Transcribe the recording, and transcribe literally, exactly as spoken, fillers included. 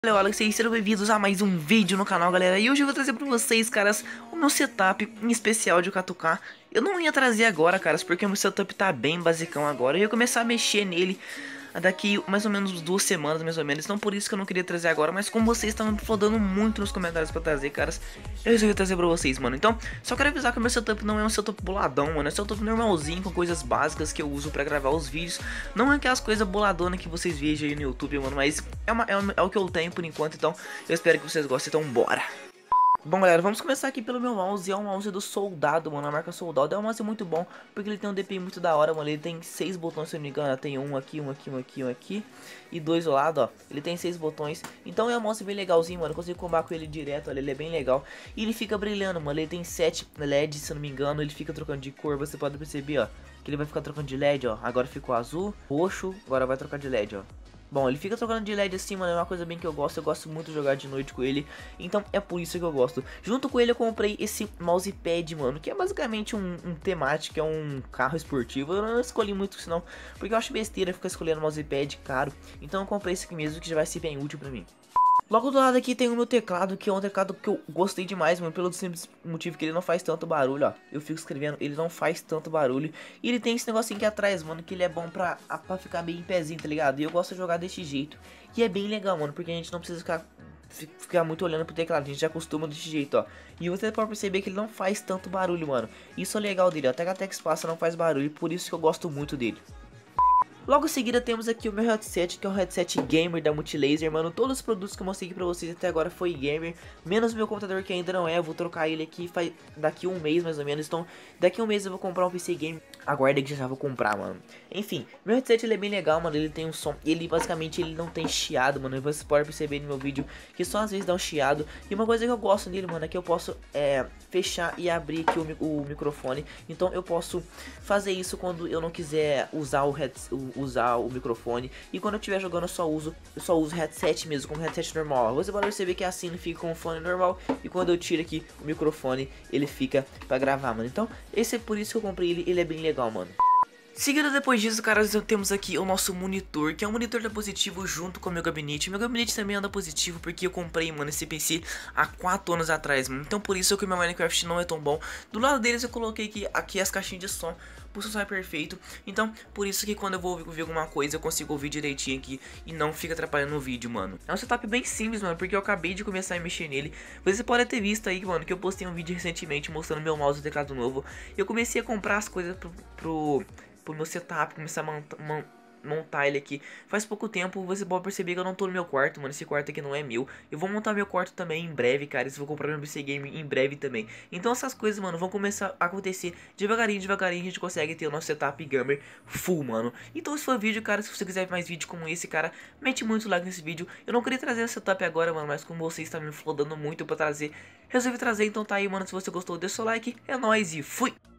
Olha, Alex, e sejam bem-vindos a mais um vídeo no canal, galera. E hoje eu vou trazer pra vocês, caras, o meu setup em especial de quatro K. Eu não ia trazer agora, caras, porque o meu setup tá bem basicão agora. Eu ia começar a mexer nele daqui mais ou menos duas semanas, mais ou menos. Então por isso que eu não queria trazer agora, mas como vocês estão me flodando muito nos comentários pra trazer, caras, eu resolvi trazer pra vocês, mano. Então, só quero avisar que o meu setup não é um setup boladão, mano. É um setup normalzinho, com coisas básicas que eu uso pra gravar os vídeos. Não é aquelas coisas boladonas que vocês vejam aí no YouTube, mano, mas é, uma, é, uma, é o que eu tenho por enquanto. Então, eu espero que vocês gostem, então bora! Bom, galera, vamos começar aqui pelo meu mouse. É um mouse do Soldado, mano, a marca Soldado. É um mouse muito bom, porque ele tem um D P I muito da hora, mano. Ele tem seis botões, se eu não me engano. Tem um aqui, um aqui, um aqui, um aqui e dois do lado, ó. Ele tem seis botões. Então é um mouse bem legalzinho, mano. Eu consigo combar com ele direto, olha, ele é bem legal. E ele fica brilhando, mano. Ele tem sete L E Ds, se eu não me engano. Ele fica trocando de cor, você pode perceber, ó, que ele vai ficar trocando de L E D, ó. Agora ficou azul, roxo, agora vai trocar de L E D, ó. Bom, ele fica trocando de L E D assim, mano, é uma coisa bem que eu gosto. Eu gosto muito de jogar de noite com ele, então é por isso que eu gosto. Junto com ele eu comprei esse mousepad, mano, que é basicamente um, um temático, é um carro esportivo. Eu não escolhi muito isso não, porque eu acho besteira ficar escolhendo mousepad caro. Então eu comprei esse aqui mesmo, que já vai ser bem útil pra mim. Logo do lado aqui tem o meu teclado, que é um teclado que eu gostei demais, mano, pelo simples motivo que ele não faz tanto barulho, ó. Eu fico escrevendo, ele não faz tanto barulho. E ele tem esse negocinho aqui atrás, mano, que ele é bom pra, pra ficar bem em pezinho, tá ligado? E eu gosto de jogar desse jeito. E é bem legal, mano, porque a gente não precisa ficar, ficar muito olhando pro teclado, a gente já acostuma desse jeito, ó. E você pode perceber que ele não faz tanto barulho, mano. Isso é legal dele, ó. Até que a Tex passa não faz barulho, por isso que eu gosto muito dele. Logo em seguida temos aqui o meu headset, que é o headset gamer da Multilaser, mano. Todos os produtos que eu mostrei aqui pra vocês até agora foi gamer, menos o meu computador que ainda não é. Eu vou trocar ele aqui faz, daqui um mês mais ou menos. Então daqui um mês eu vou comprar um P C gamer. Aguarda que já vou comprar, mano. Enfim, meu headset ele é bem legal, mano. Ele tem um som, ele basicamente ele não tem chiado, mano. Você pode perceber no meu vídeo que só às vezes dá um chiado. E uma coisa que eu gosto nele, mano, é que eu posso é, fechar e abrir aqui o, o microfone. Então eu posso fazer isso quando eu não quiser usar o headset, usar o microfone, e quando eu estiver jogando eu só uso eu só uso headset mesmo, como headset normal. Você pode perceber que assim ele fica com o fone normal, e quando eu tiro aqui o microfone ele fica pra gravar, mano. Então esse é por isso que eu comprei ele, ele é bem legal, mano. Seguindo depois disso, caras, temos aqui o nosso monitor, que é um monitor da Positivo junto com o meu gabinete. Meu gabinete também anda Positivo, porque eu comprei, mano, esse P C há quatro anos atrás, mano. Então por isso que o meu Minecraft não é tão bom. Do lado deles eu coloquei aqui, aqui as caixinhas de som, o som sai perfeito. Então por isso que quando eu vou ouvir alguma coisa eu consigo ouvir direitinho aqui e não fica atrapalhando o vídeo, mano. É um setup bem simples, mano, porque eu acabei de começar a mexer nele. Você pode ter visto aí, mano, que eu postei um vídeo recentemente mostrando meu mouse e teclado novo. Eu comecei a comprar as coisas pro... pro pro meu setup, começar a monta mon montar ele aqui faz pouco tempo. Você pode perceber que eu não tô no meu quarto, mano. Esse quarto aqui não é meu. Eu vou montar meu quarto também em breve, cara. Eu vou comprar meu P C Game em breve também. Então essas coisas, mano, vão começar a acontecer devagarinho, devagarinho. A gente consegue ter o nosso setup gamer full, mano. Então esse foi o vídeo, cara. Se você quiser mais vídeo como esse, cara, mete muito like nesse vídeo. Eu não queria trazer esse setup agora, mano, mas como vocês estão me flodando muito pra trazer, resolvi trazer. Então tá aí, mano. Se você gostou, deixa o seu like. É nóis e fui!